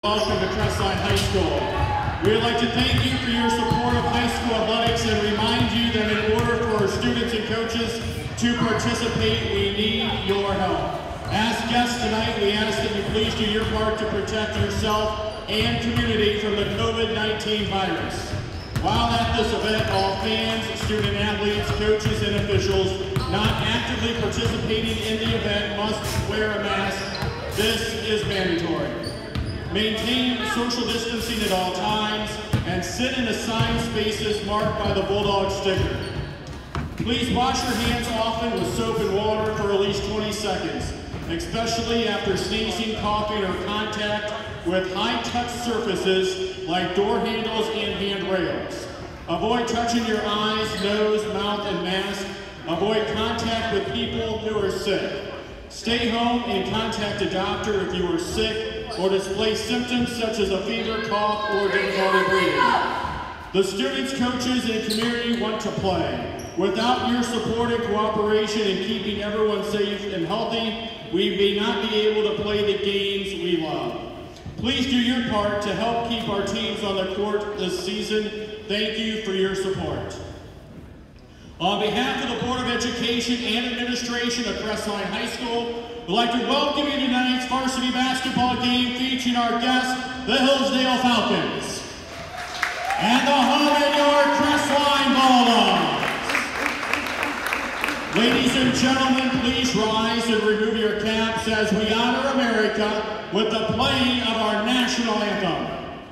Welcome to Crestline High School. We would like to thank you for your support of high school athletics and remind you that in order for our students and coaches to participate, we need your help. As guests tonight, we ask that you please do your part to protect yourself and community from the COVID-19 virus. While at this event, all fans, student athletes, coaches, and officials not actively participating in the event must wear a mask. This is mandatory. Maintain social distancing at all times and sit in assigned spaces marked by the Bulldog sticker. Please wash your hands often with soap and water for at least 20 seconds, especially after sneezing, coughing, or contact with high-touch surfaces like door handles and handrails. Avoid touching your eyes, nose, mouth, and mask. Avoid contact with people who are sick. Stay home and contact a doctor if you are sick or display symptoms such as a fever, cough, or difficulty breathing. The students, coaches, and community want to play. Without your support and cooperation in keeping everyone safe and healthy, we may not be able to play the games we love. Please do your part to help keep our teams on the court this season. Thank you for your support. On behalf of the Board of Education and Administration of Crestline High School, we'd like to welcome you to tonight's varsity basketball game featuring our guests, the Hillsdale Falcons, and the home and yard Crestline Bulldogs. Ladies and gentlemen, please rise and remove your caps as we honor America with the playing of our national anthem.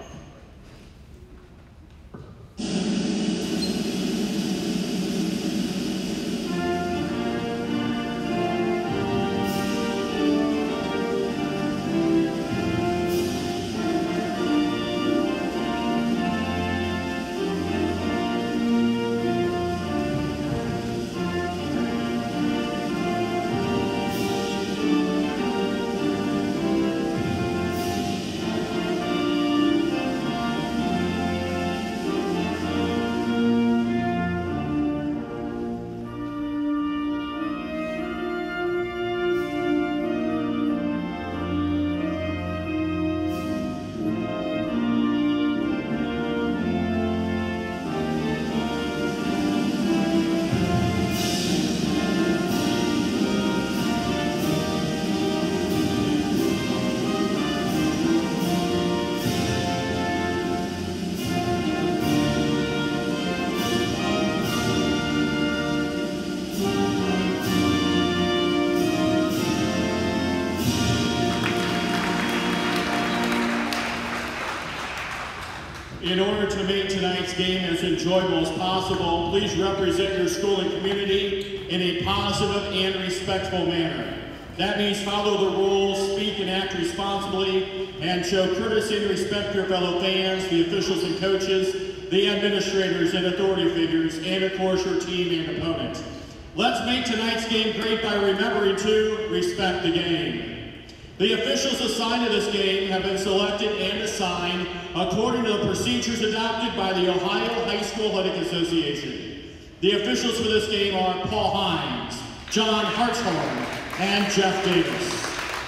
In order to make tonight's game as enjoyable as possible, please represent your school and community in a positive and respectful manner. That means follow the rules, speak and act responsibly, and show courtesy and respect to your fellow fans, the officials and coaches, the administrators and authority figures, and of course your team and opponent. Let's make tonight's game great by remembering to respect the game. The officials assigned to this game have been selected and assigned according to the procedures adopted by the Ohio High School Athletic Association. The officials for this game are Paul Hines, John Hartshorn, and Jeff Davis.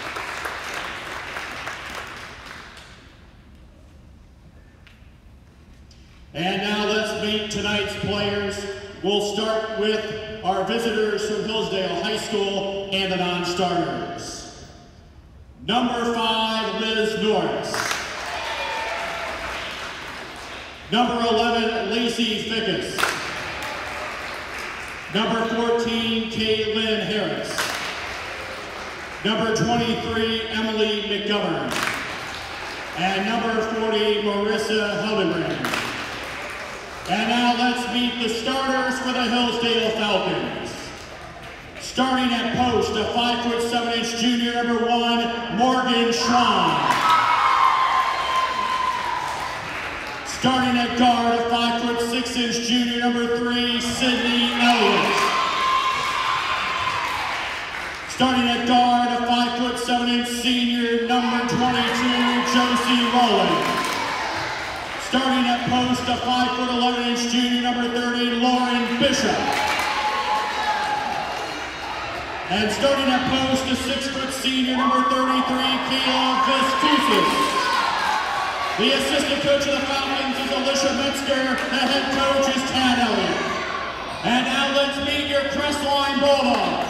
And now let's meet tonight's players. We'll start with our visitors from Hillsdale High School and the non-starters. Number 5, Liz Norris. Number 11, Lacey Fickus. Number 14, Caitlin Harris. Number 23, Emily McGovern. And number 40, Marissa Hildenbrand. And now let's meet the starters for the Hillsdale Falcons. Starting at post, a 5'7" junior, number 1, Morgan Schwan. Starting at guard, a 5'6" junior, number 3, Sydney Elliott. Starting at guard, a 5'7" senior, number 22, Josie Rowland. Starting at post, a 5'11" junior, number 30, Lauren Bishop. And starting at post, a 6' senior, number 33, Kayla Vistusis. The assistant coach of the Falcons is Alicia Metzger. The head coach is Tad Elliott. And now let's meet your Crestline Bulldogs.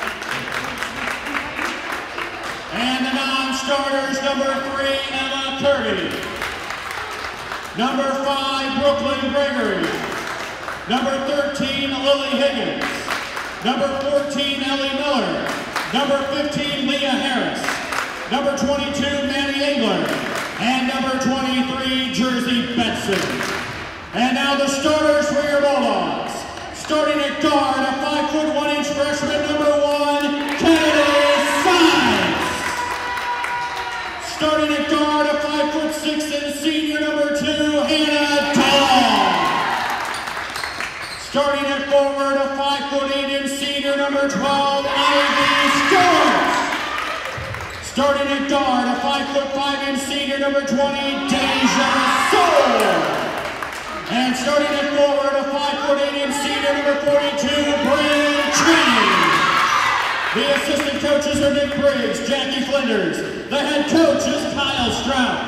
And the non-starters, number 3, Emma Kirby. Number 5, Brooklyn Gregory. Number 13, Lily Higgins. Number 14, Ellie Miller. Number 15, Leah Harris. Number 22, Manny Engler. And number 23, Jersey Betson. And now the starters for your Bulldogs. Starting at guard, a 5'1" freshman, number 1, Kennedy Sides. Starting at guard, a 5'6" and senior, number 2, Hannah Dahl. Starting at forward, a 5'8" and senior, number 12, Ivy Stewart. Starting at guard, a 5'5" and senior, number 20, Deja Soul. And starting at forward, a 5'8" and senior, number 42, Bryn Cheney. The assistant coaches are Nick Briggs, Jackie Flinders. The head coach is Kyle Stroud.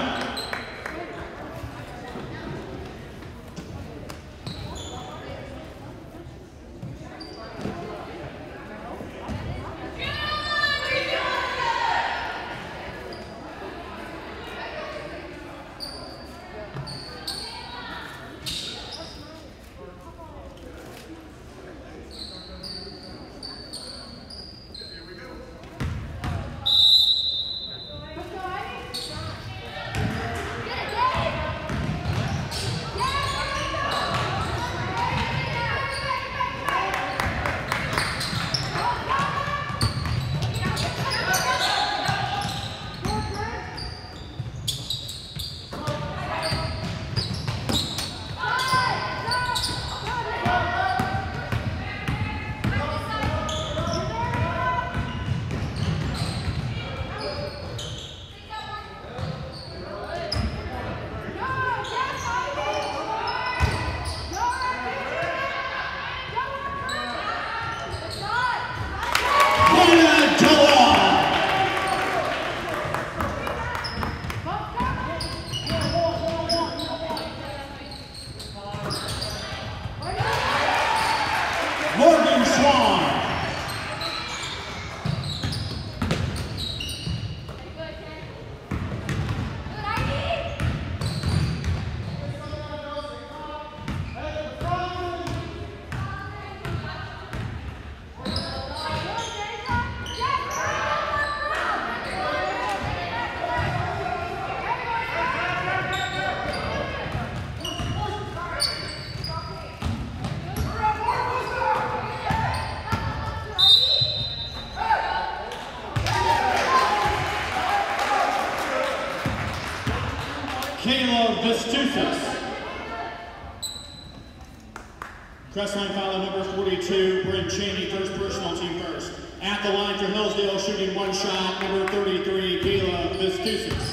Crestline foul number 42, Bryn Cheney, first personal, team first. At the line for Hillsdale, shooting 1 shot, number 33, Kayla Vistusas.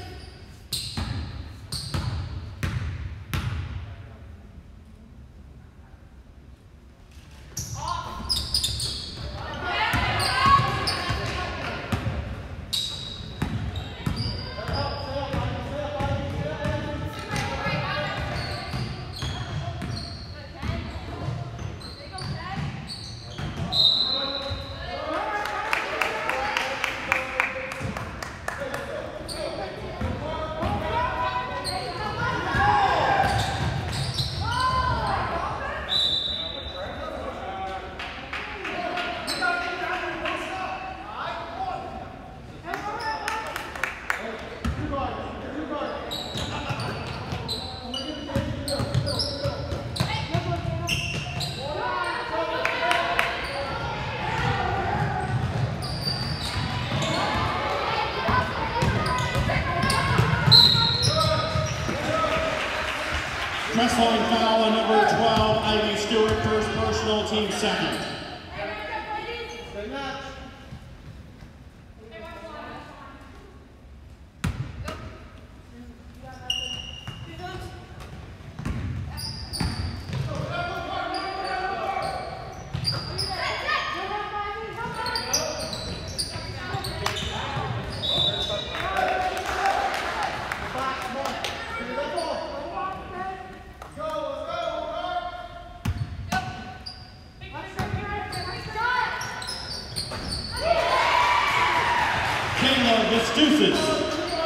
Crestline foul on number 12, Ivy Stewart, first personal, team second. Kayla Vestusis.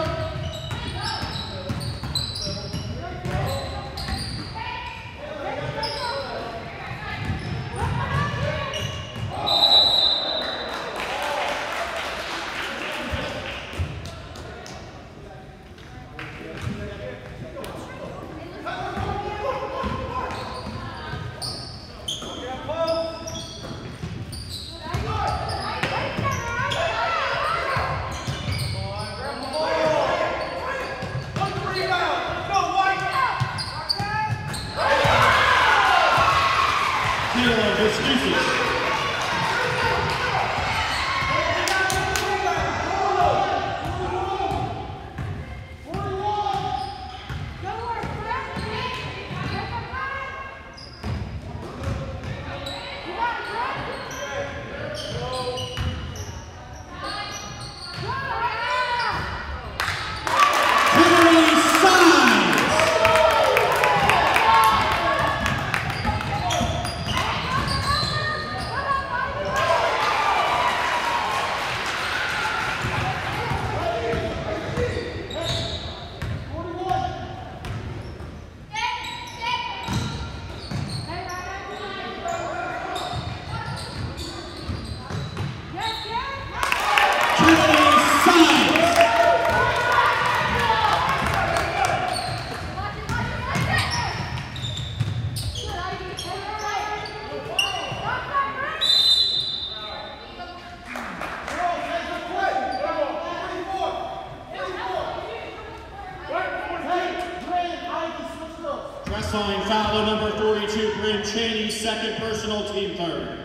Wrestling foul on number 42, Bryn Cheney, second personal, team third.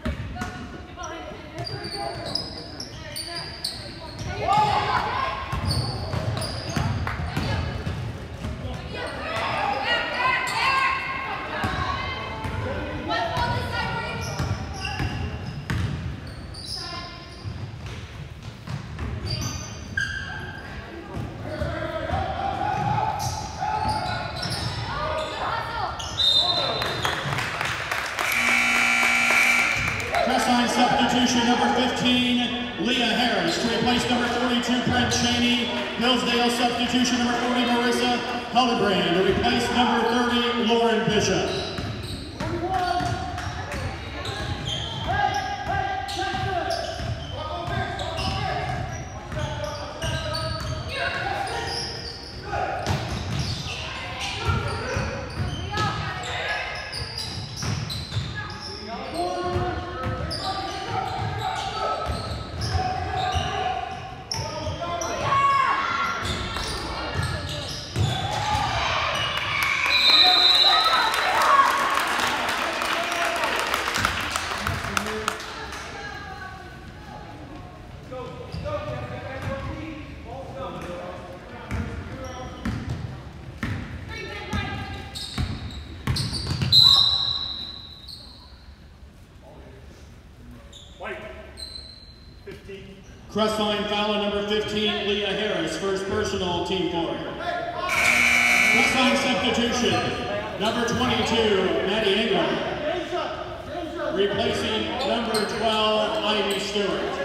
Substitution number 15, Leah Harris, to replace number 42, Brent Cheney. Hillsdale substitution number 40, Marissa Hildebrand, to replace number 30, Lauren Bishop. Crestline foul number 15, Leah Harris, first personal, team 4. Crestline substitution, number 22, Maddie Ingram, replacing number 12, Ivy Stewart.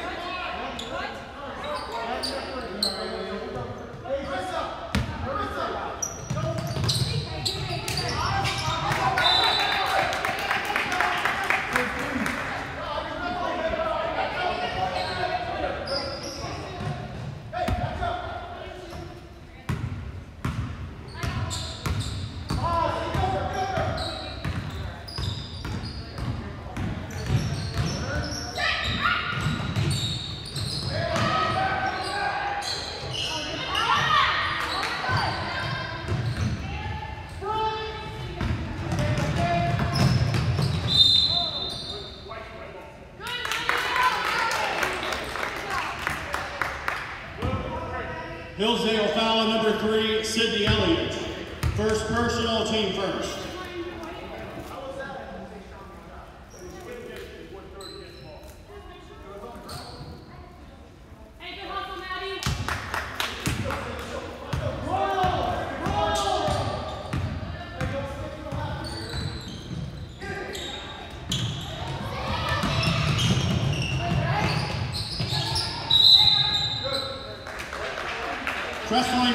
Hillsdale foul number 3, Sydney Elliott. First personal, team first.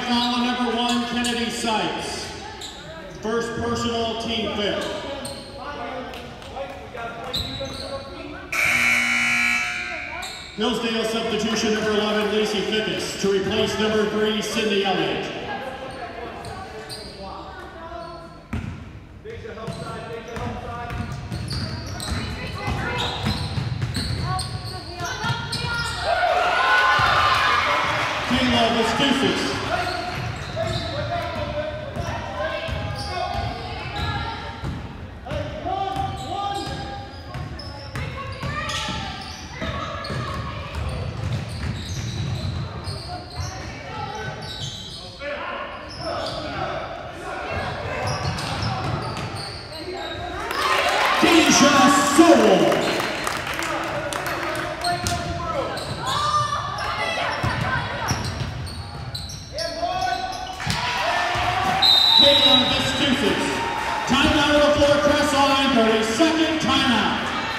foul on number 1, Kennedy Sykes. First personal, team 5th. Hillsdale substitution number 11, Lacey Fickus, to replace number 3, Sydney Elliott. Kayla Vespucci. Timeout on the floor, press line, 30-second timeout.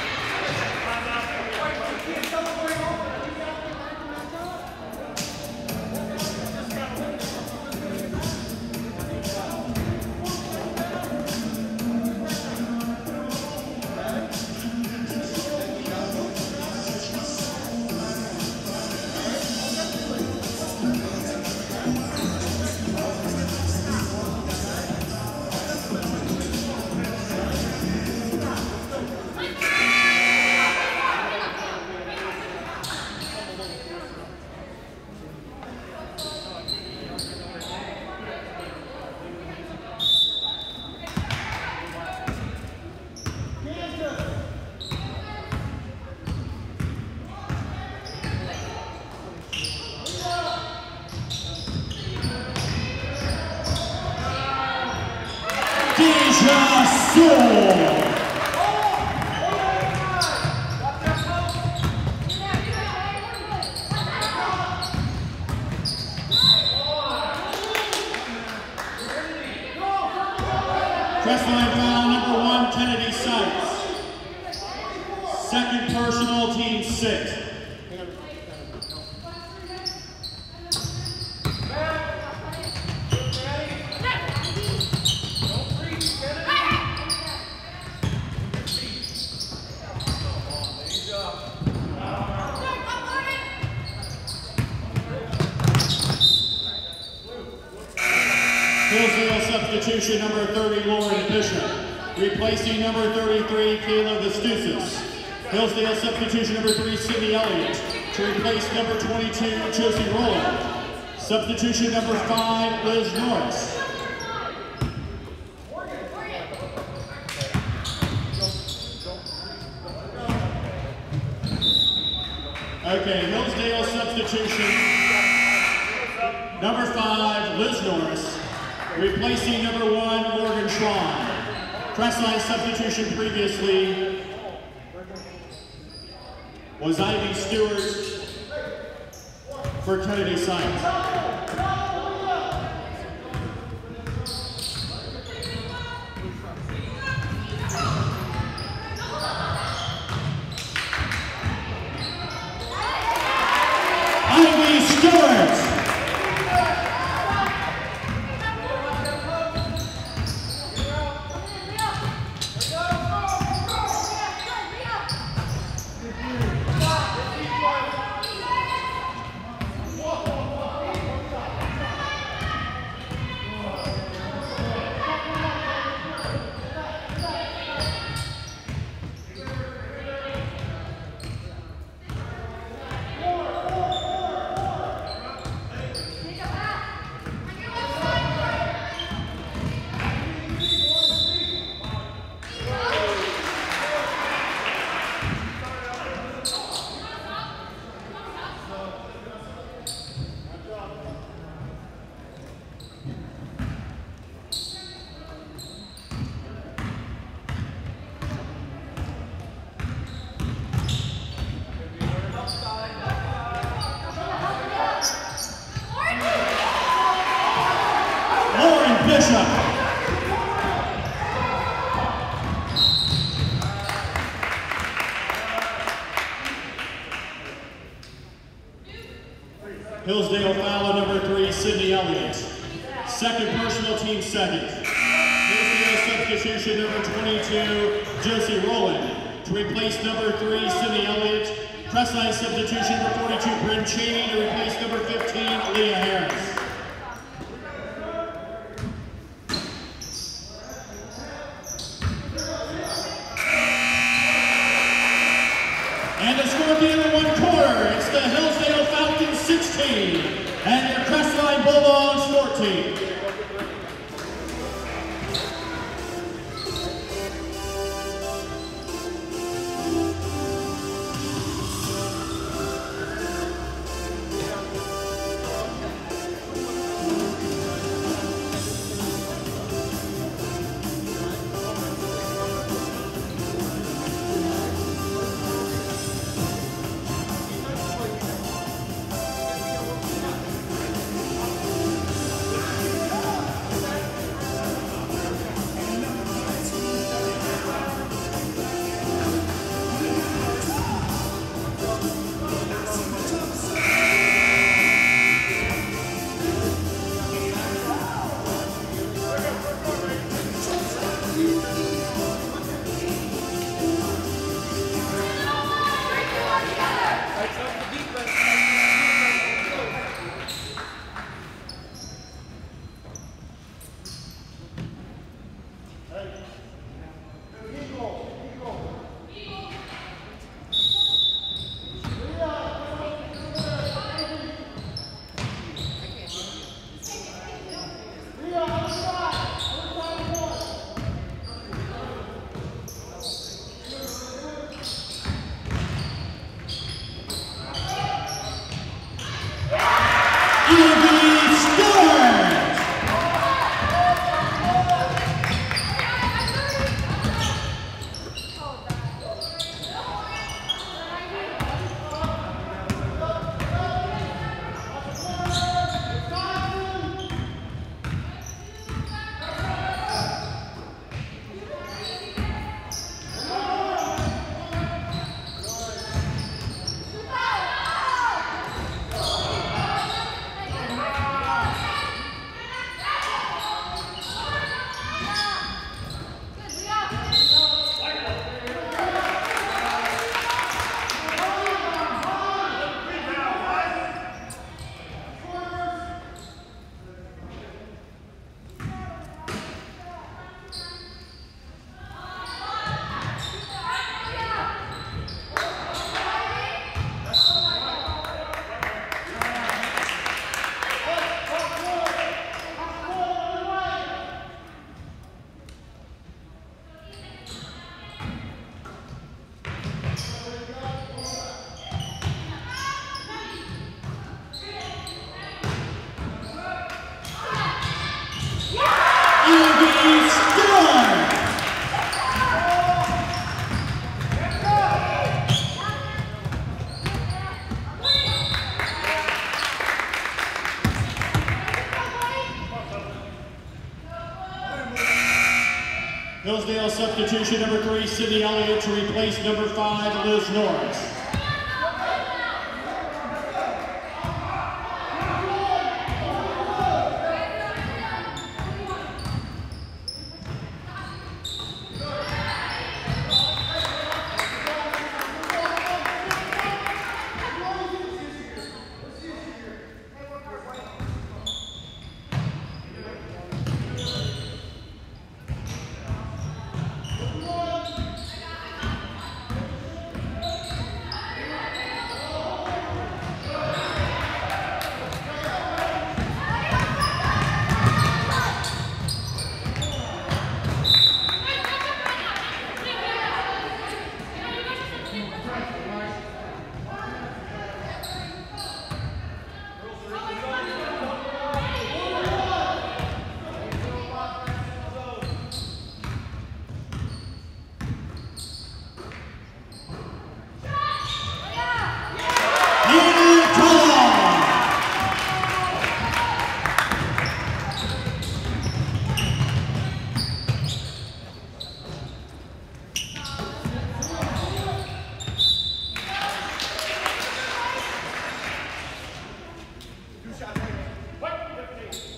Press line foul number 1, Kennedy Sykes. Second personal, team 6. Hillsdale substitution number 30, Lauren Bishop. Replacing number 33, Kayla Vespucci. Hillsdale substitution number 3, Sydney Elliott. To replace number 22, Josie Rowland. Substitution number 5, Liz Norris. Okay, Hillsdale substitution number 5, Liz Norris. Replacing number 1, Morgan Schwan. Press line substitution previously was Ivy Stewart for Kennedy Sykes. Ivy Stewart. Bishop. Hillsdale foul on number 3, Sydney Elliott. Second personal, team second. Substitution number 22, Josie Rowland. To replace number 3, Sydney Elliott. Press line substitution number 42, Bryn Cheney. To replace number 15, Leah Harris. And the score at the end of one quarter, it's the Hillsdale Falcons 16 and your Crestline Bulldogs 14. Hillsdale substitution number 3, Sydney Elliott, to replace number 5, Liz Norris.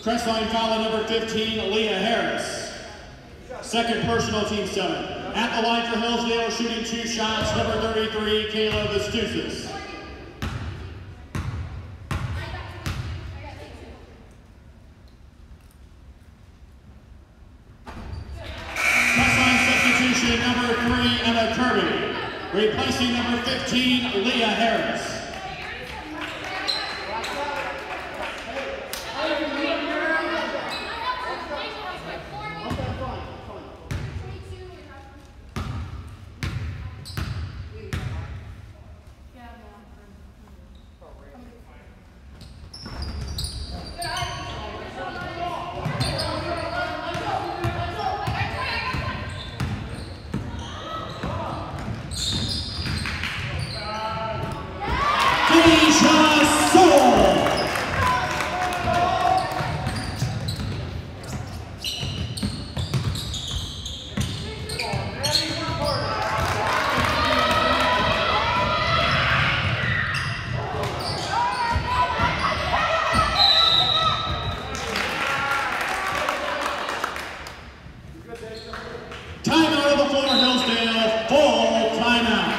Crestline foul number 15, Leah Harris. Second personal, team 7. At the line for Hillsdale, shooting 2 shots, number 33, Kayla Vistousas. Crestline substitution, number 3, Emma Kirby. Replacing number 15, Leah Harris. Timeout of the floor, Hillsdale, full timeout.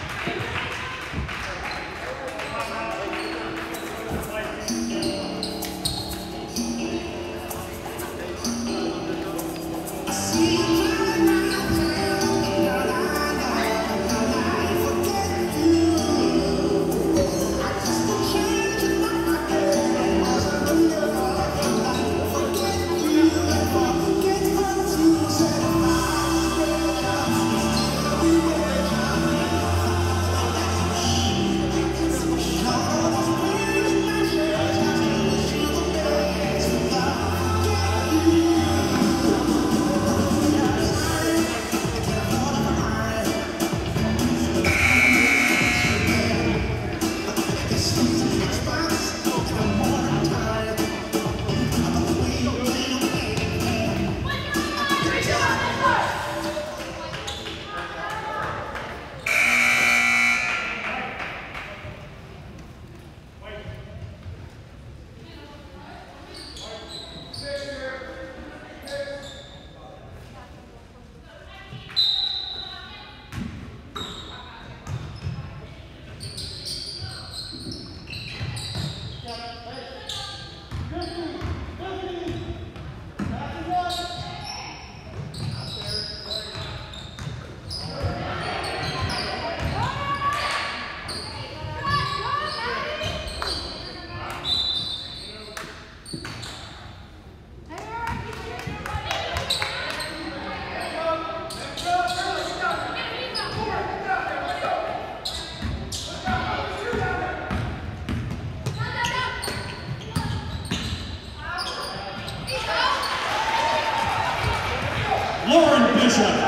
Lauren Bishop.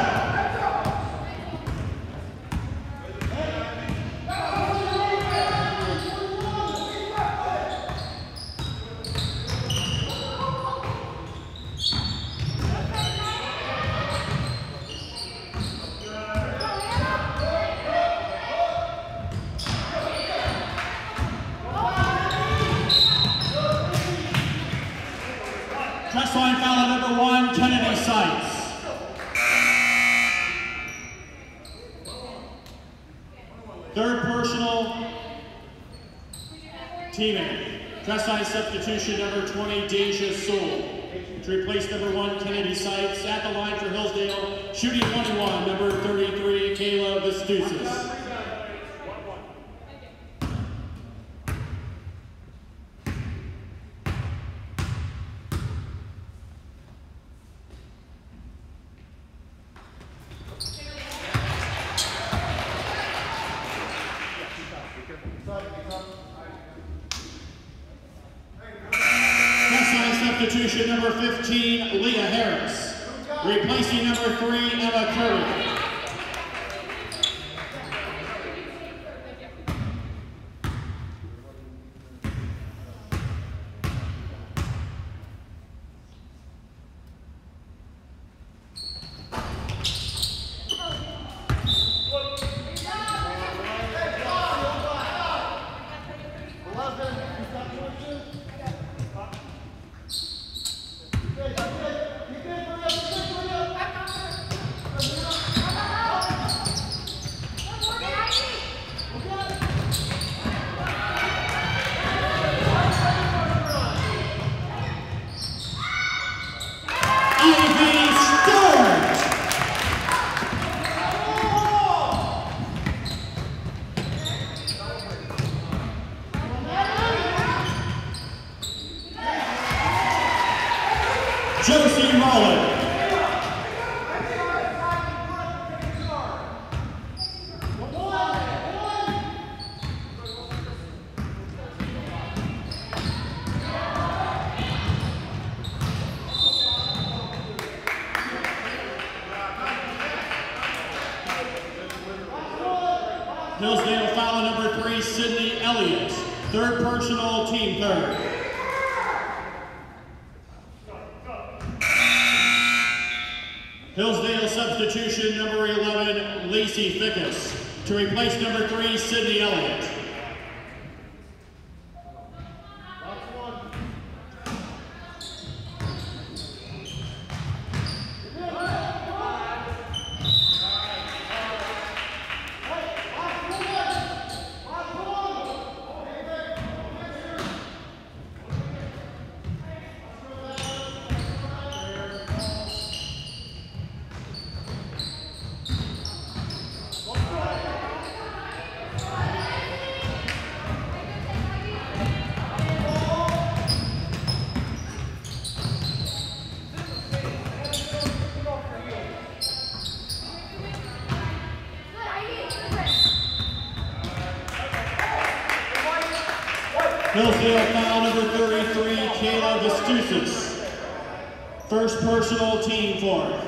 Crestline foul number 1, Kennedy Seitz. Third personal, teammate. Crestline substitution number 20, Deja Soule. To replace number 1, Kennedy Seitz. At the line for Hillsdale, shooting 21, number 33, Kayla Vistousas. Substitution number 15, Leah Harris. Replacing number 3, Emma Kirby. Josie Mullen. Hillsdale foul number 3, Sydney Elliott. Third personal, team third. Hillsdale substitution number 11, Lacey Fickus. To replace number 3, Sydney Elliott. Hillsdale foul number 33, Kayla Vestusas. First personal, team fourth.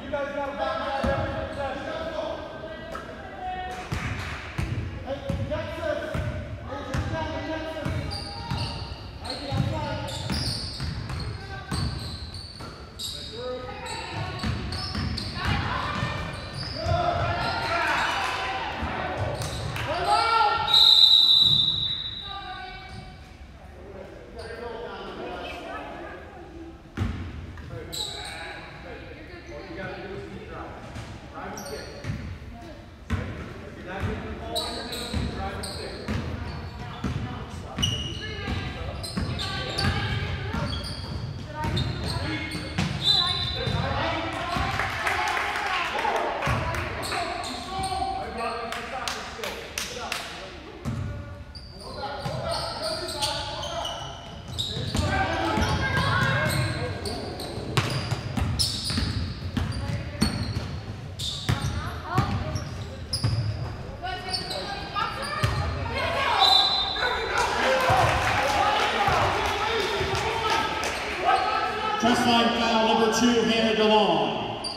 Crestline foul number 2, Hannah DeLong.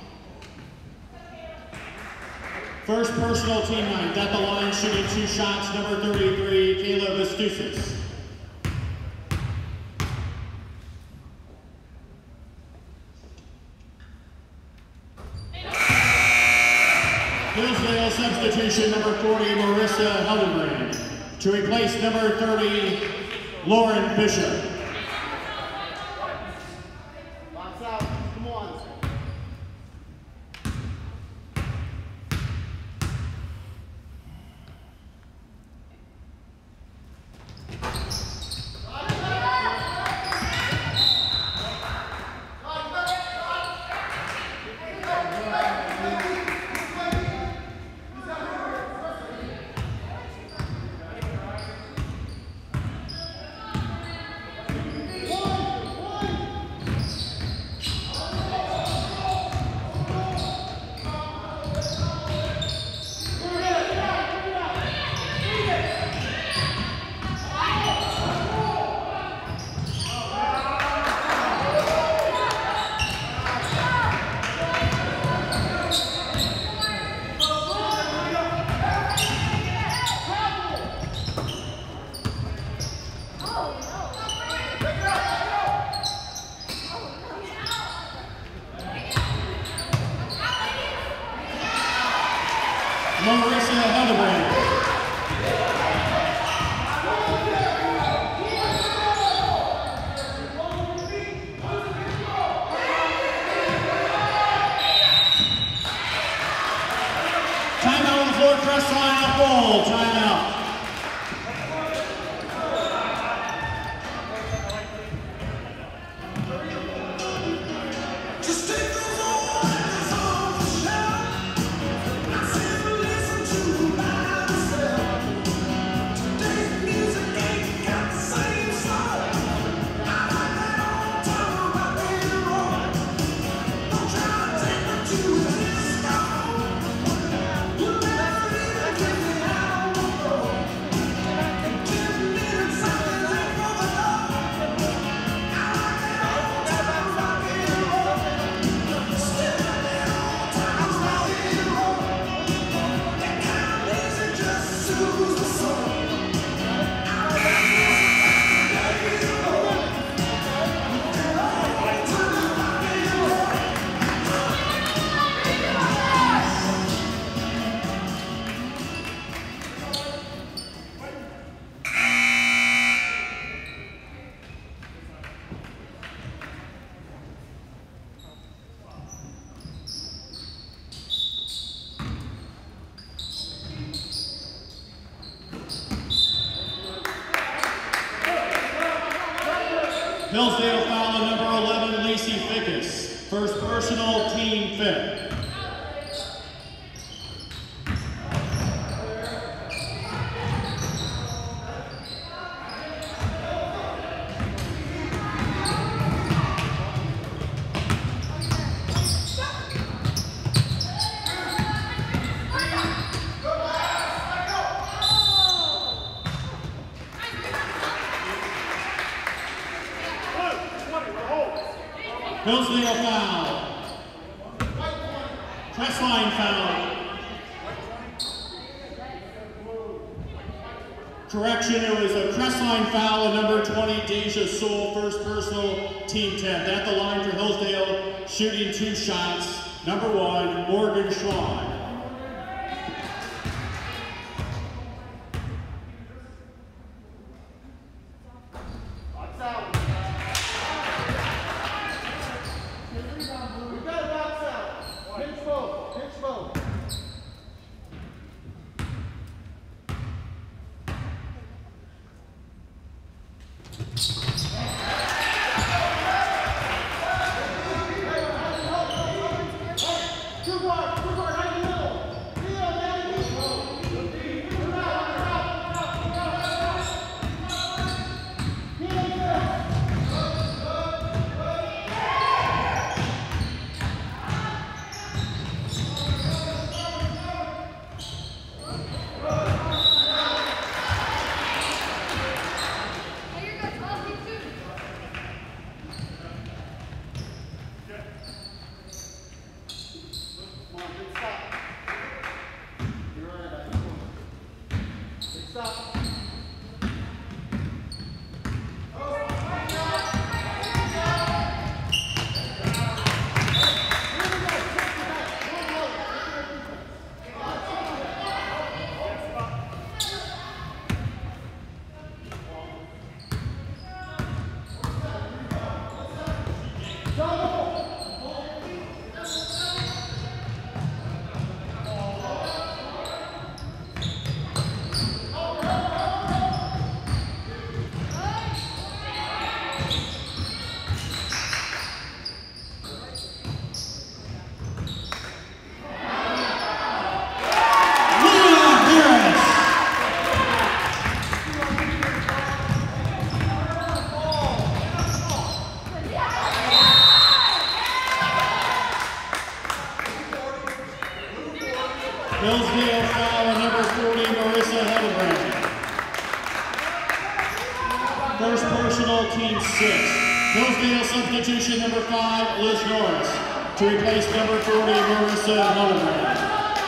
First personal, team 9. At the line, shooting 2 shots, number 33, Kayla Vestusas. Hillsdale substitution number 40, Marissa Heldenbrand. To replace number 30, Lauren Bishop. Marissa Heldenbrand. Timeout on the floor, Crestline up goal. Timeout. Hillsdale foul on number 11, Lacey Fickus. First personal, team 5th. Hillsdale foul. Crestline foul. Correction, it was a Crestline foul on number 20, Deja Soul, first personal, team 10. At the line for Hillsdale, shooting 2 shots. Number 1, Morgan Schwan. Hillsdale foul on number 40, Marissa Hedelbrand. First personal, team 6. Hillsdale substitution number 5, Liz Norris, to replace number 40, Marissa Hedelbrand.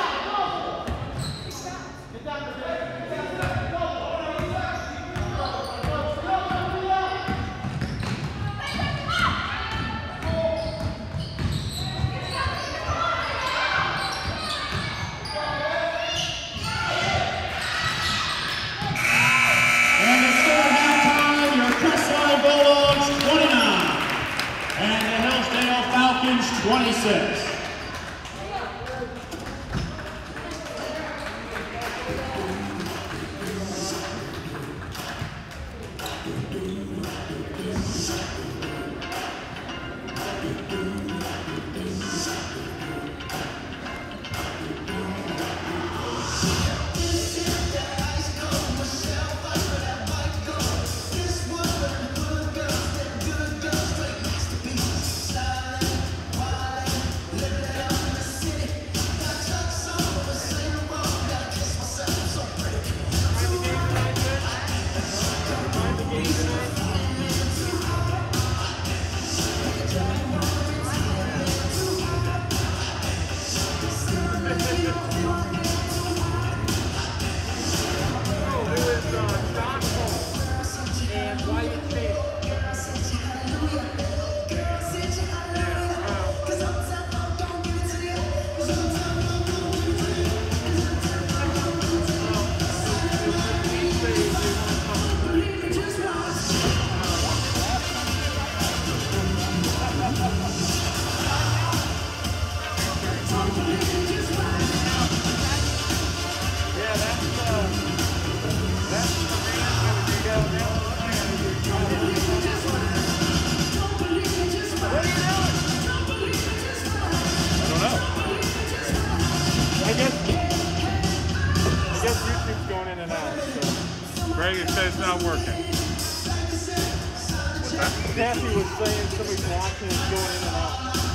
Bulldogs 29 and the Hillsdale Falcons 26. radio says it's not working. What's that? Kathy was saying somebody's watching and going in and out.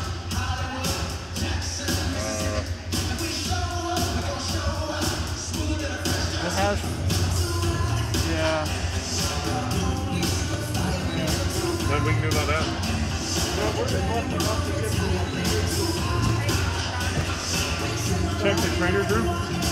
It has. Yeah. Nothing we can do about that. Well, we're just lucky enough to get Check the trainer's room.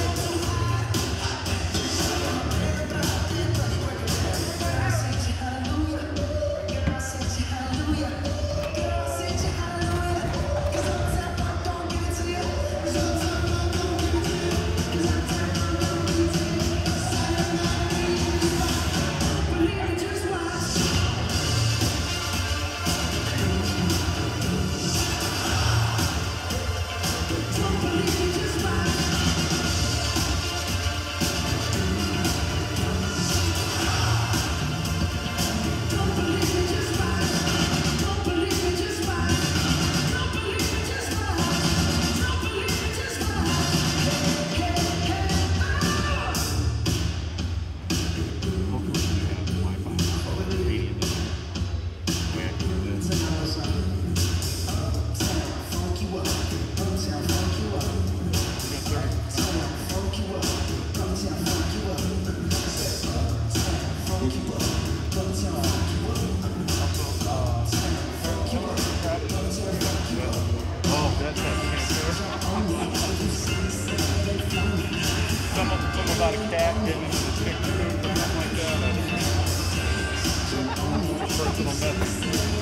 Something about a cat getting into the chicken coop or something like that. Personal message.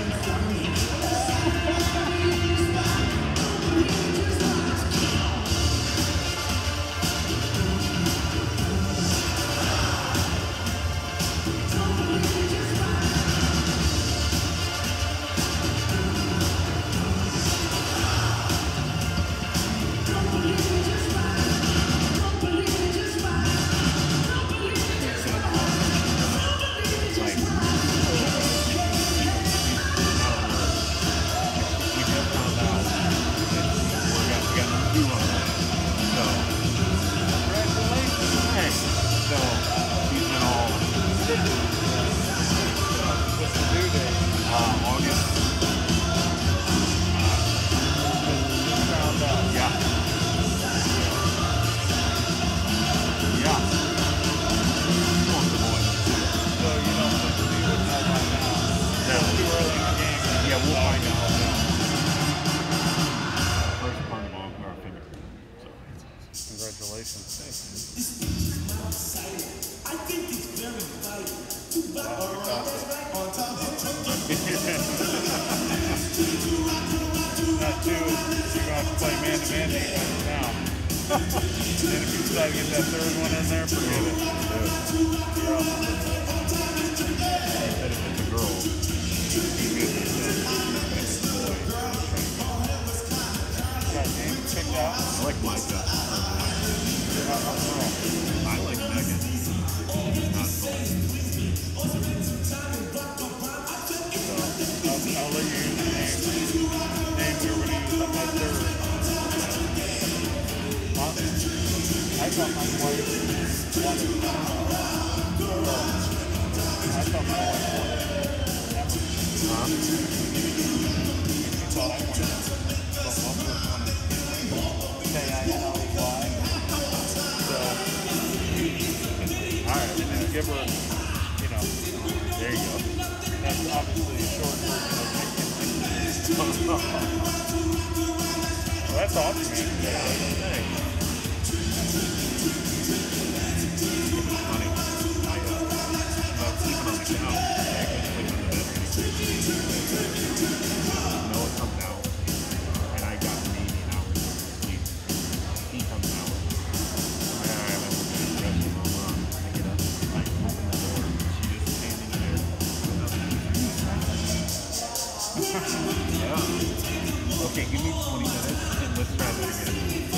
Okay, give me 20 minutes and let's try that again.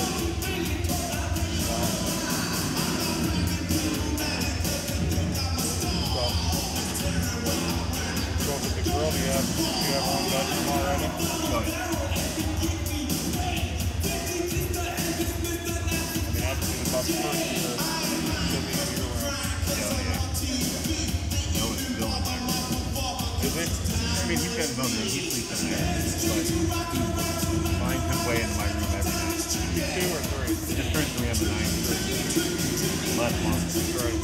Go with the grill. Do you have one done already? Oh, yeah. I mean, obviously, the bus first, you'll be in your room. Yeah. own room. He sleeps in there, but he finds his way into my room every night. 2 or 3. Just turned 3 on the 9th. Last month. Right.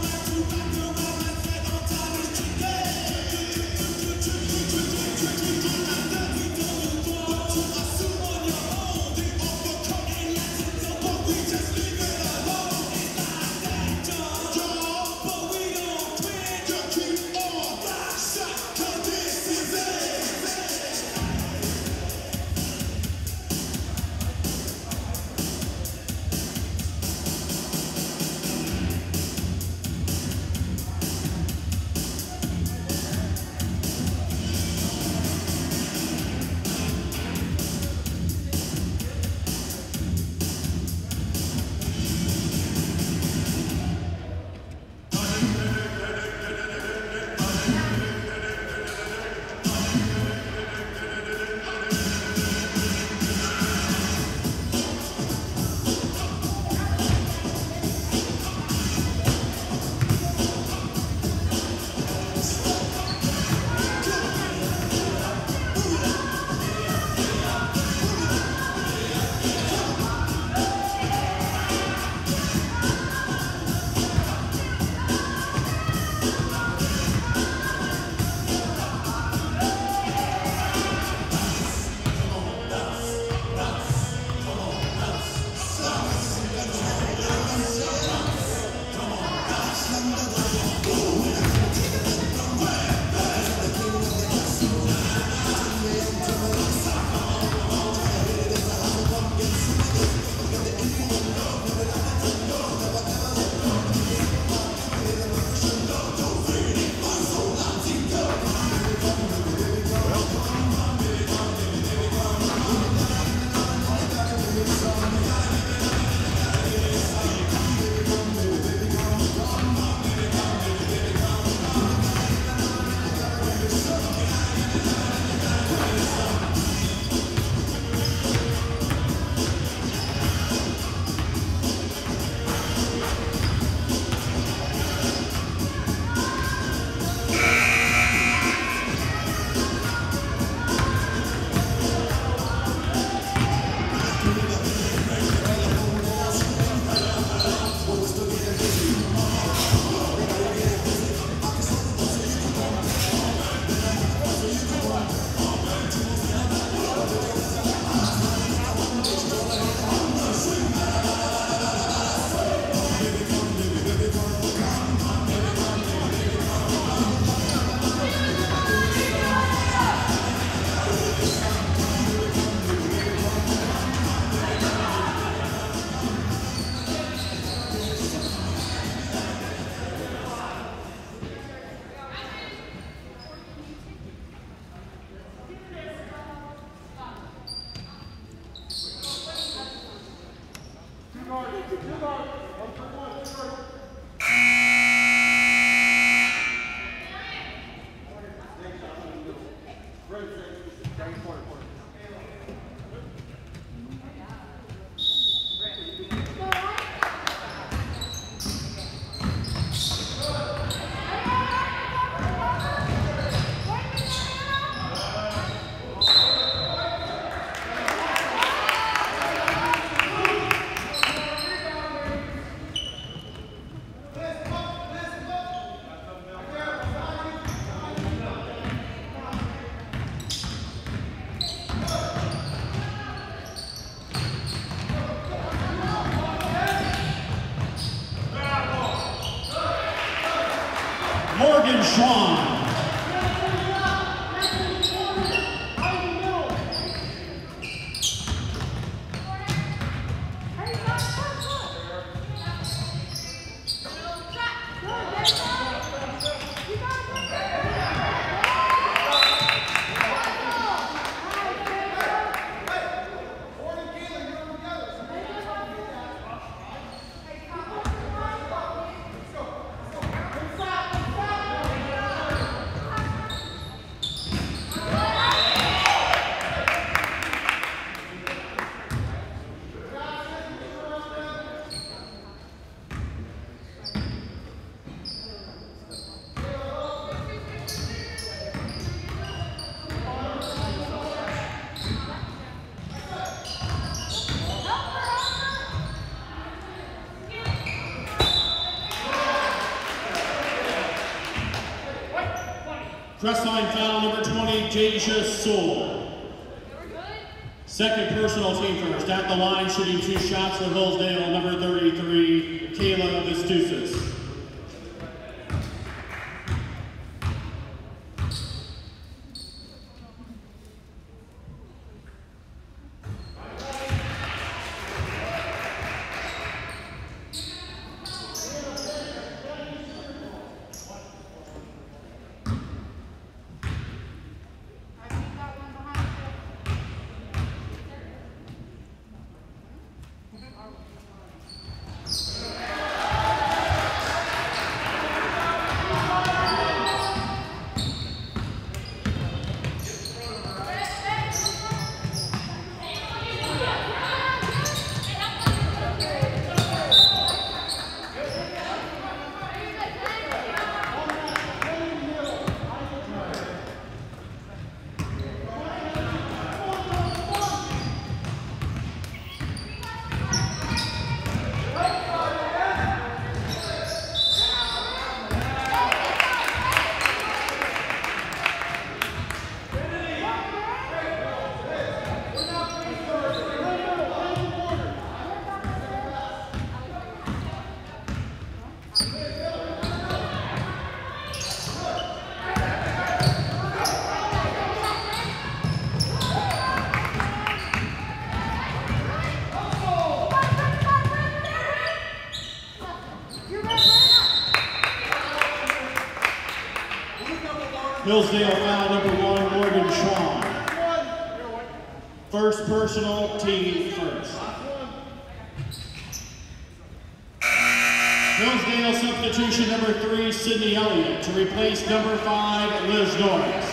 Morgan Schwan. Press line foul number 20, Deja Sewell. Second personal team first. At the line, shooting 2 shots for Hillsdale, number 33, Kayla Vistusis. Hillsdale foul number 1, Morgan Schwan. First personal, team first. Hillsdale substitution number 3, Sydney Elliott, to replace number 5, Liz Norris.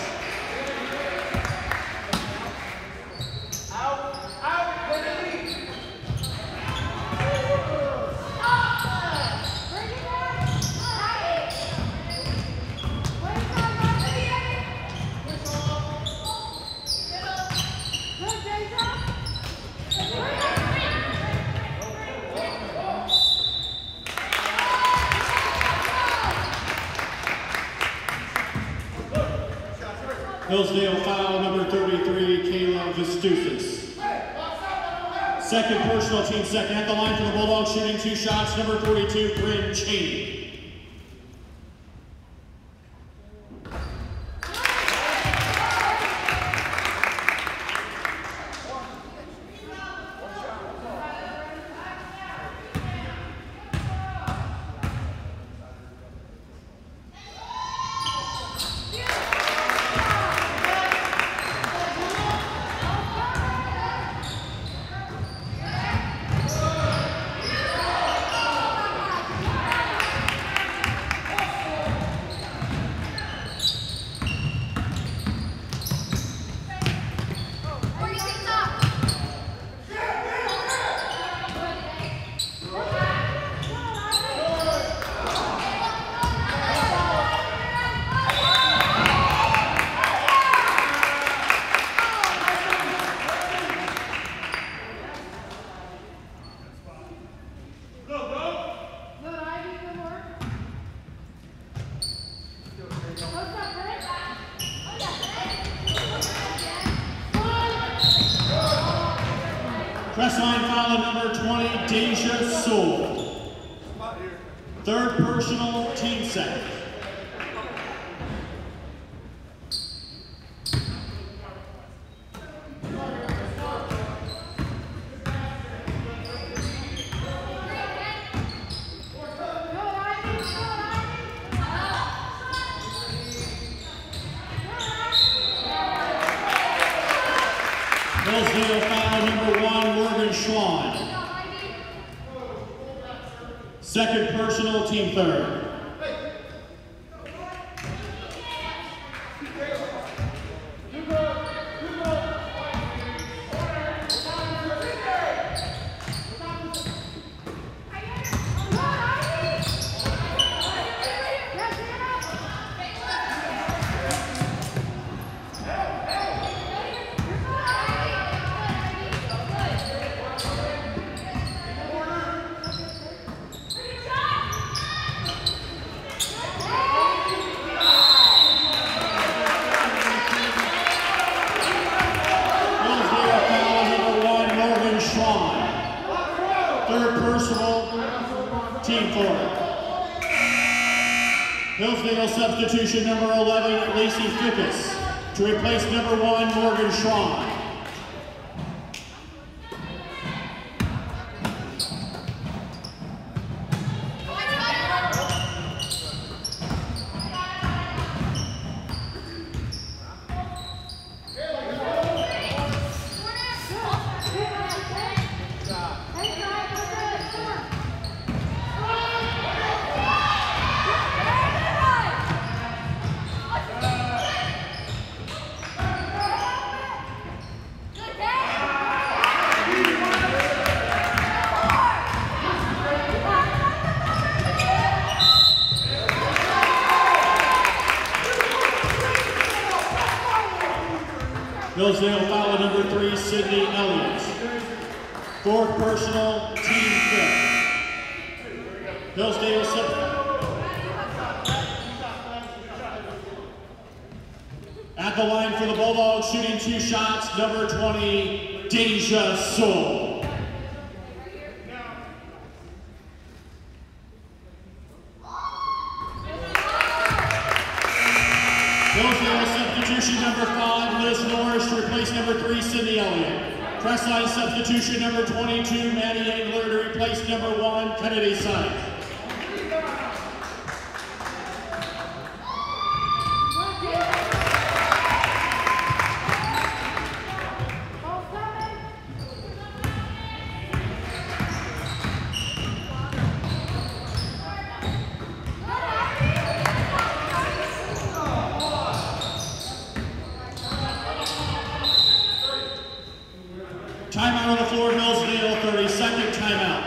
Hillsdale foul number 33, Kayla Vistusis. Second personal, team second. At the line for the Bulldogs, shooting 2 shots, number 42, Bryn Cheney. Press line foul number 20, Deja Sewell. Third personal, team second. Hillsdale foul number 1, Morgan Schwan. Second personal, team third. Third personal, team 4. Hillsdale substitution number 11, Lacey Fickus, to replace number 1, Morgan Schrawn. Hillsdale foul number 3, Sydney Elliott. Fourth personal, team 5th. Hillsdale at the line for the Bulldogs, shooting 2 shots, number 20, Deja Soul. Hillsdale substitution number 5, Liz Norris, to replace number 3, Sydney Elliott. Crestline substitution number 22, Maddie Engler, to replace number 1, Kennedy Sykes. Timeout on the floor, Hillsdale, 30-second timeout.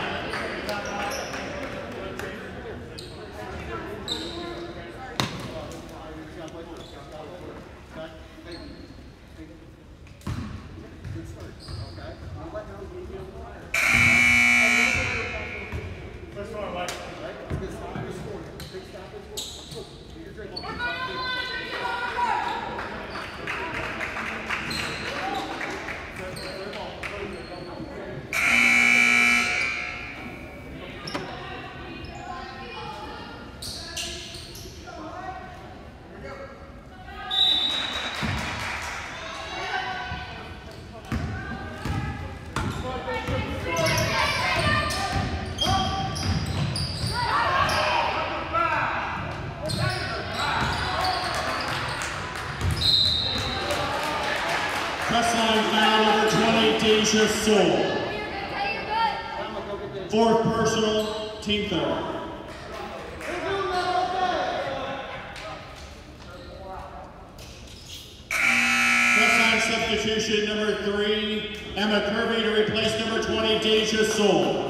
Crestline foul number 20, Deja Soul. Fourth personal, team 3rd. Crestline substitution number 3, Emma Kirby, to replace number 20, Deja Soul.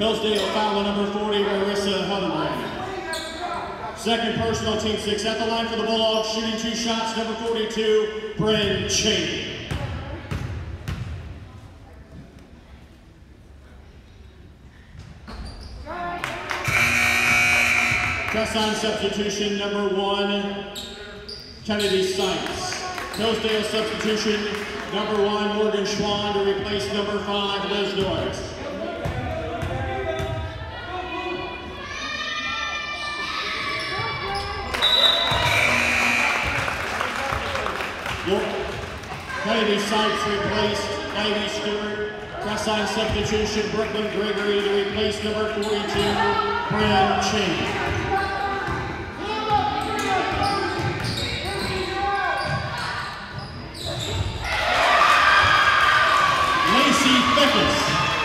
Hillsdale foul number 40, Marissa Hillenbrand. Second personal, team 6 at the line for the Bulldogs, shooting 2 shots, number 42, Bryn Cheney. Press on substitution, number 1, Kennedy Sykes. Hillsdale substitution, number 1, Morgan Schwan to replace number 5, Liz Norris. Kennedy Sykes replaced Ivy Stewart. Press on substitution, Brooklyn Gregory to replace number 42, Bryn Cheney. Lacey Fickus.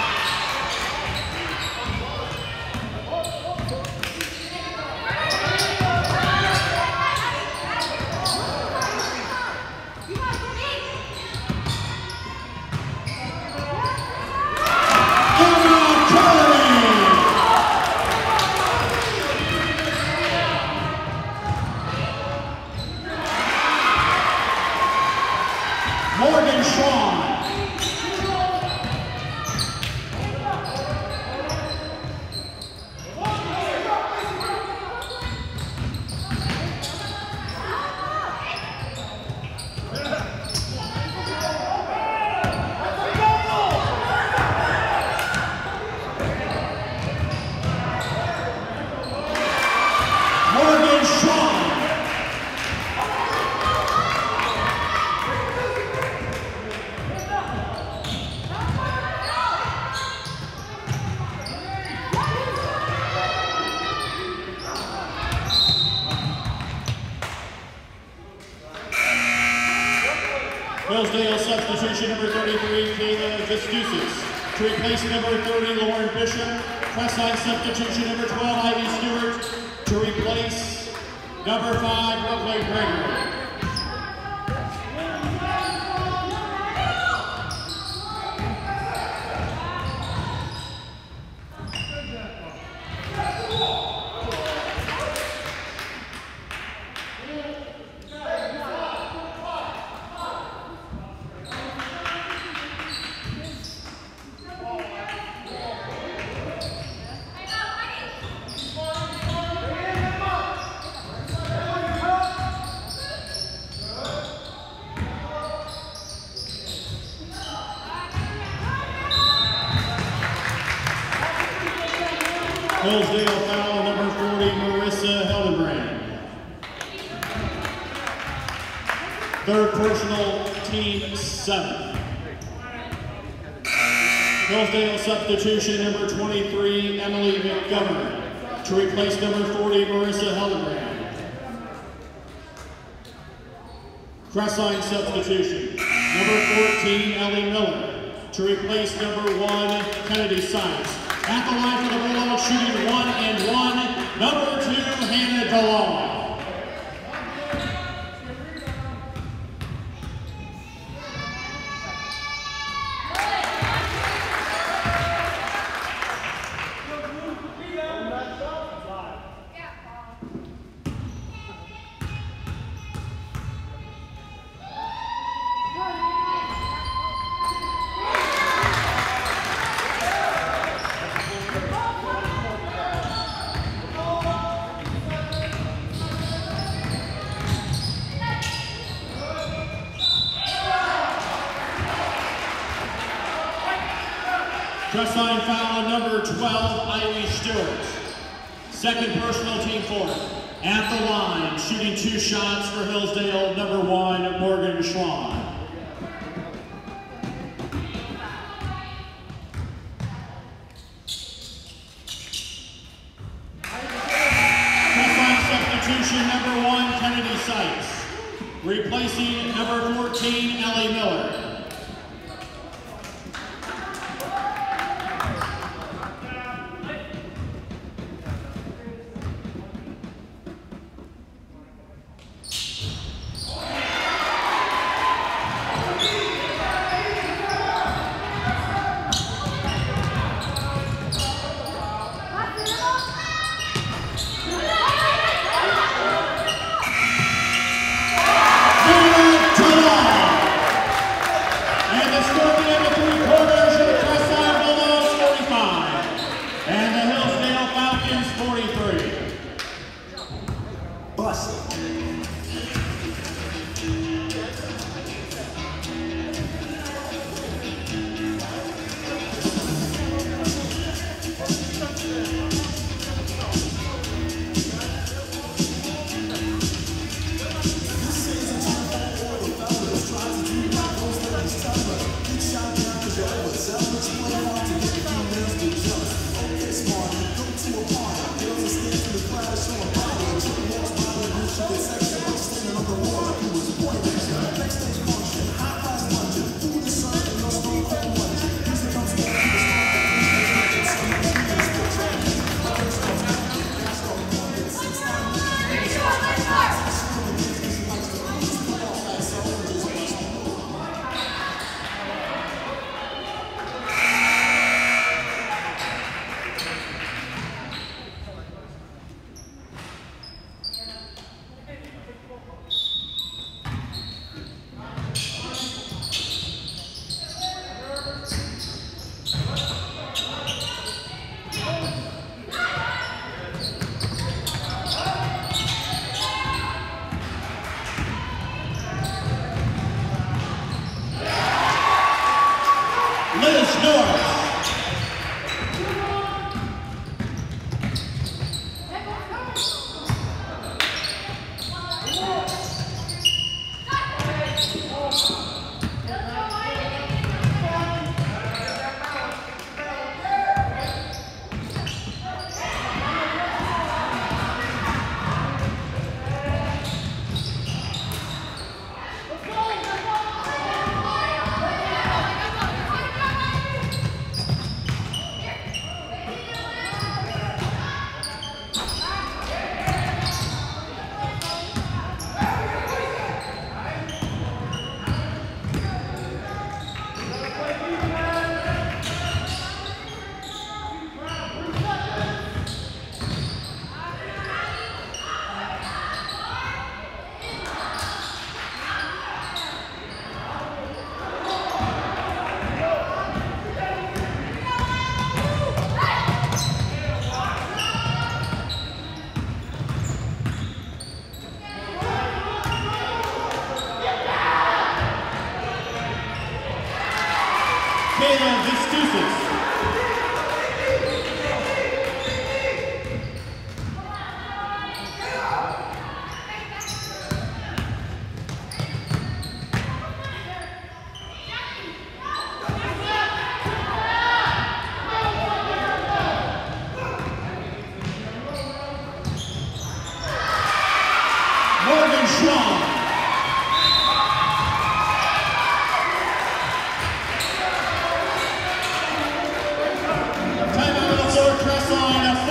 Morgan Schwan. Hillsdale substitution, number 33, Kayla Vistusis. To replace number 30, Lauren Bishop. Press line substitution, number 12, Ivy Stewart. To replace number 5, Brooklyn Gregory. Hillsdale foul number 40, Marissa Hillenbrand. Third personal, team 7. Hillsdale substitution, number 23, Emily McGovern. To replace number 40, Marissa Hillenbrand. Cross-line substitution, number 14, Ellie Miller. To replace number 1, Kennedy Sykes. At the line for the Bulldogs, shooting 1 and 1, number 2, Hannah DeLong. Press line foul number 12, Ivy Stewart. Second personal, team 4. At the line, shooting 2 shots for Hillsdale, number 1, Morgan Schwan. Press line substitution, number 1, Kennedy Sykes. Replacing number 14, Ellie Miller.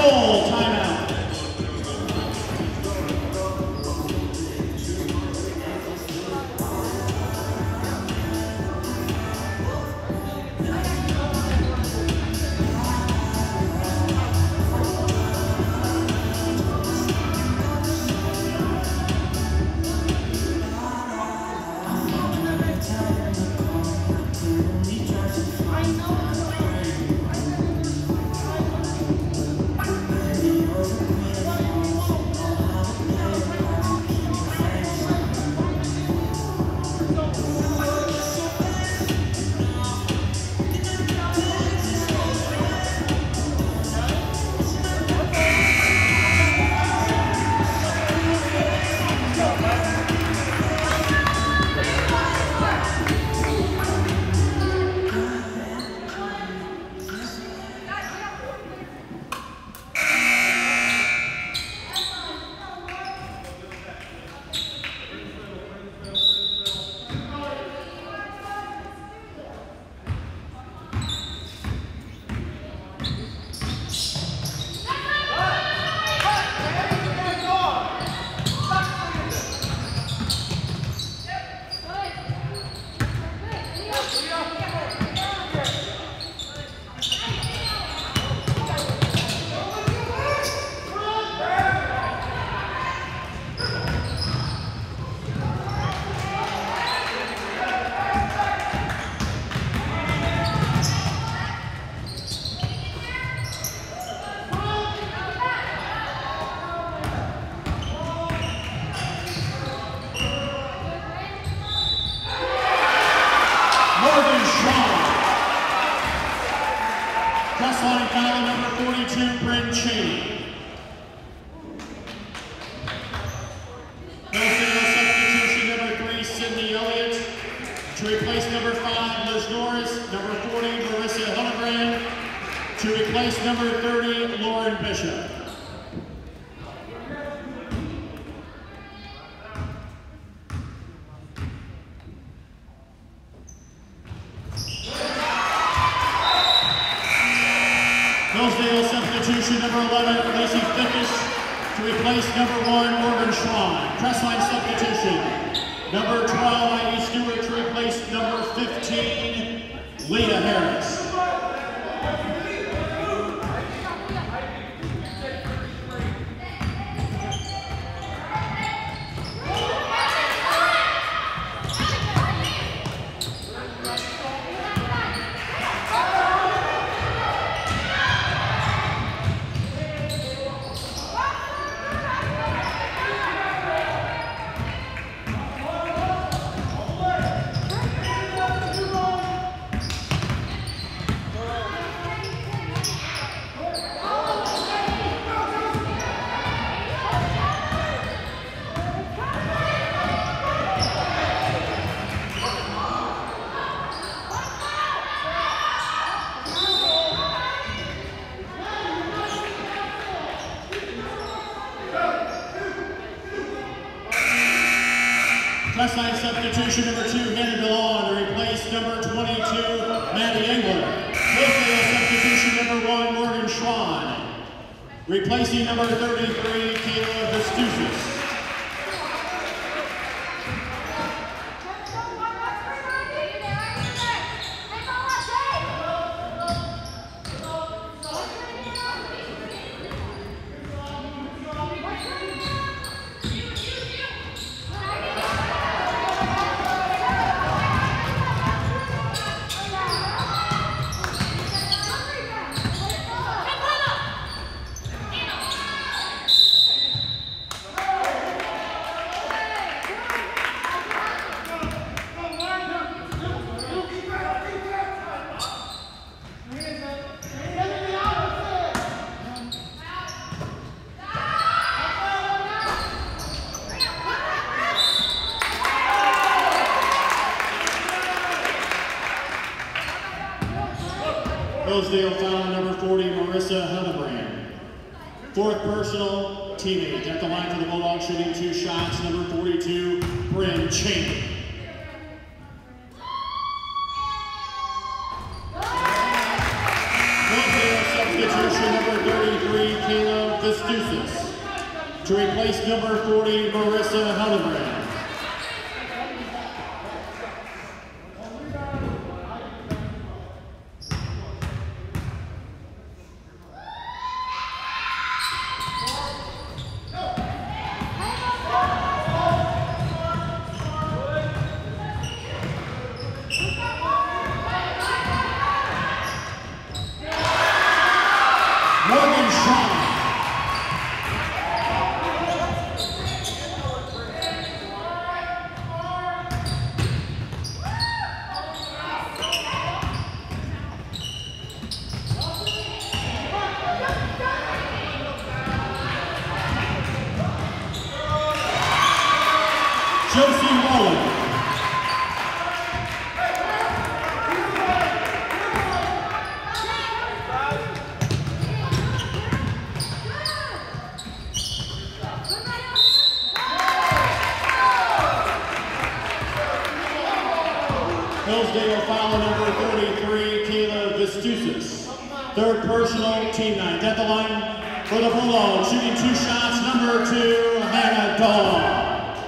school timeout. Crossline foul number 42, Bryn Cheney. Substitution number 3, Sydney Elliott. To replace number 5, Liz Norris. Number 40, Marissa Hildebrand. To replace number 30, Lauren Bishop. Hillsdale substitution number 11, Lacey Thickish, to replace number 1, Morgan Schwan. Pressline substitution number 12, Ivy Stewart, to replace number 15, Leah Harris. Pressline substitution number 2, Hannah DeLon, to replace number 22, Maddie Engler. Hillsdale substitution number 1, Morgan Schwan. Replacing number 33, Kayla Vestusis. Hillsdale foul number 40, Marissa Hildebrand. 4th personal, teammate. At the line for the Bulldogs, shooting 2 shots, number 42, Bryn Cheney. Hillsdale substitution Harrison, number 33, Kayla Vistusis. To replace number 40, Marissa Heldebrand. Josie Wallen. Hillsdale foul number 33, Kayla Vistusis. Third personal, team ninth. At the line for the Bulldogs, shooting 2 shots, number 2, Hannah Dawn.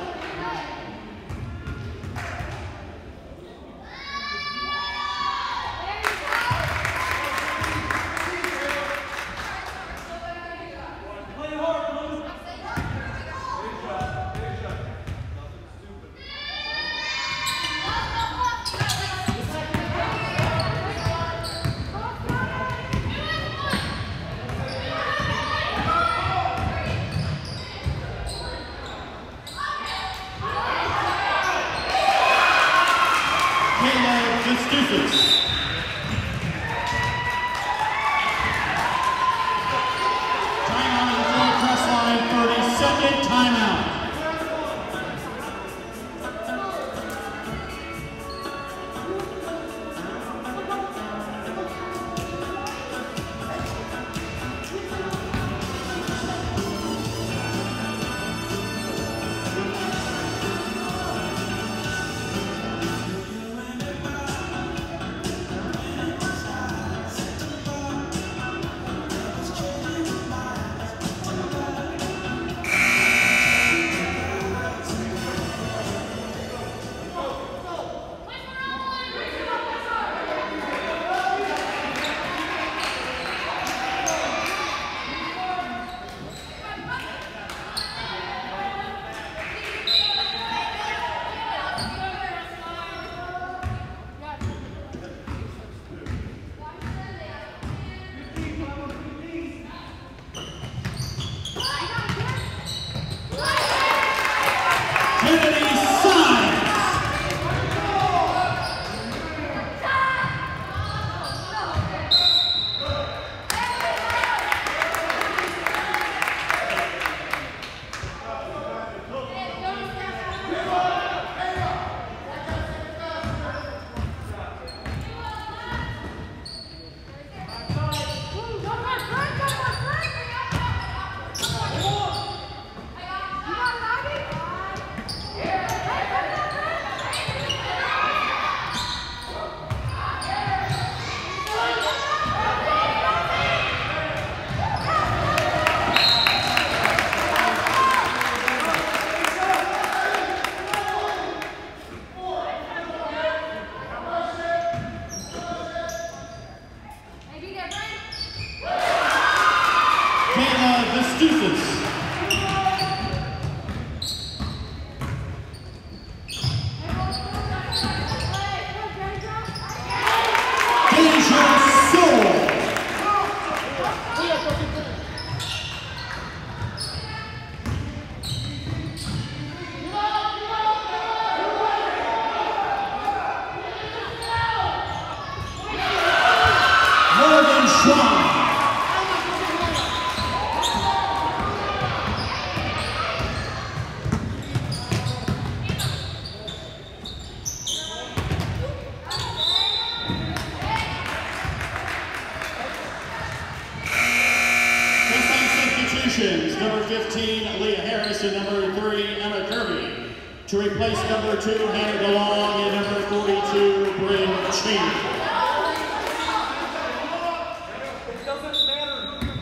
Vistusis. Timeout at the third press line, 30-second timeout. Number 15, Leah Harris, and number 3, Emma Kirby. To replace number 2, Hannah DeLong, and number 42, Bryn Chamber. It doesn't matter.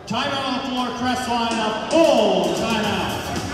Timeout on the floor, Crestline, a full timeout.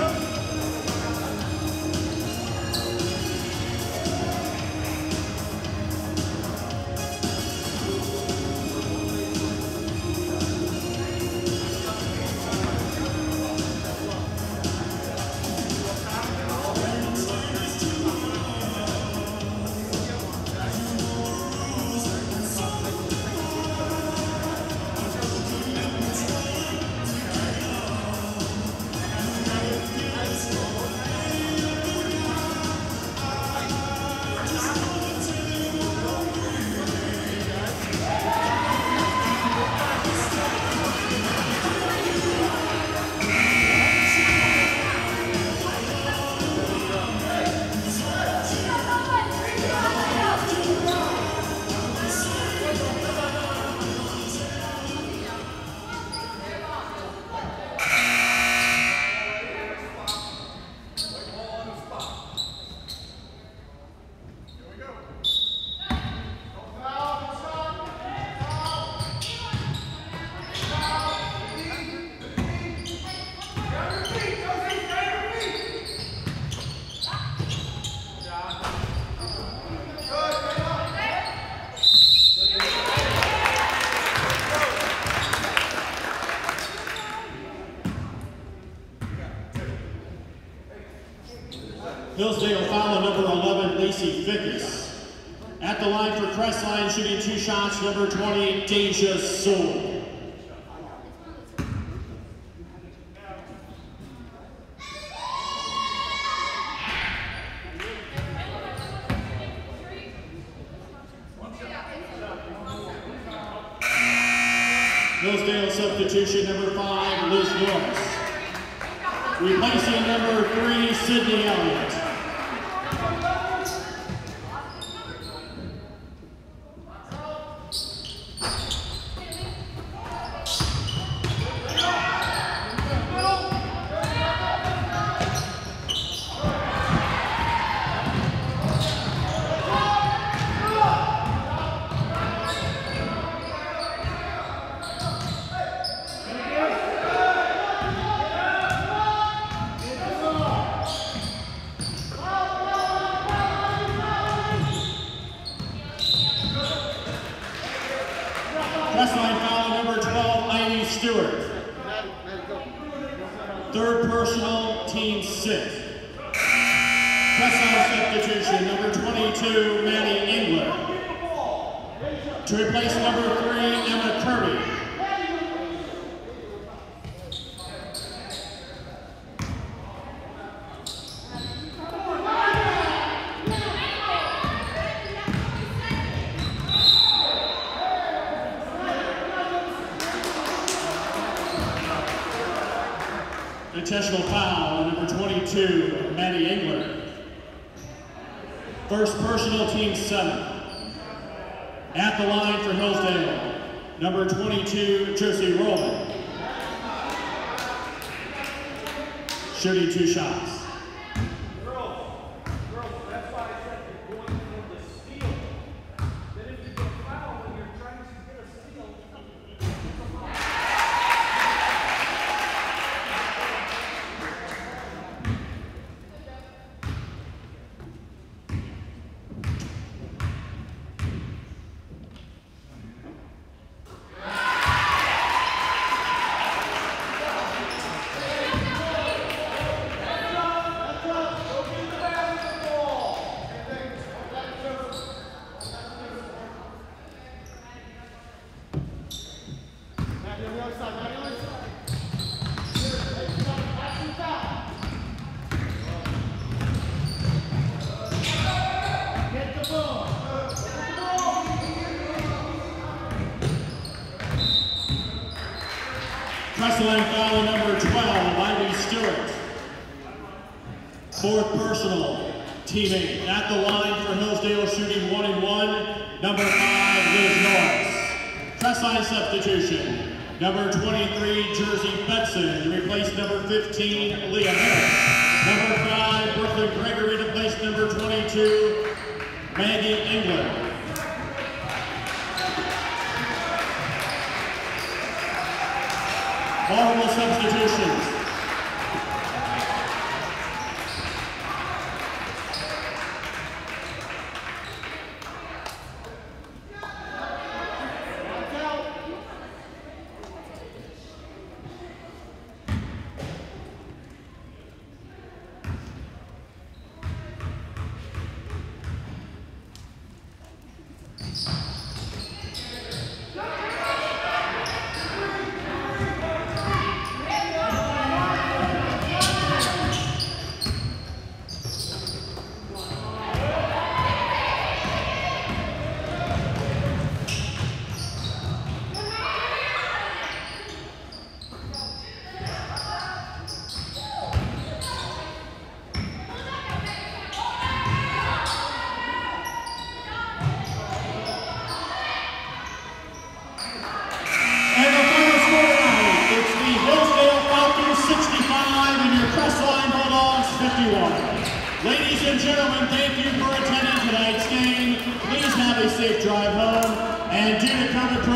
Hillsdale foul number 11, Lacey Fickus. At the line for Crestline, shooting 2 shots, number 20, Deja Sewell. Hillsdale substitution, number 5, Liz Norris. Replacing number 3, Sydney Elliott. Crestline foul number 12, Ivy Stewart. Third personal, team 6. Crestline substitution, number 22, Maddie Engler. To replace number 3, Emma Kirby. Intentional foul, number 22, Maddie Engler. First personal, team 7. At the line for Hillsdale, number 22, Josie Roman. Shooting 2 shots. Crestline foul number 12, Ivy Stewart. Fourth personal, team 8. At the line for Hillsdale, shooting 1 and 1, number 5, Liz Norris. Crestline substitution, number 23, Jersey Betson, to replace number 15, Leah Harris. Number 5, Brooklyn Gregory, to replace number 22, Maggie England. Multiple substitutions. Ladies and gentlemen, thank you for attending tonight's game. Please have a safe drive home. And due to COVID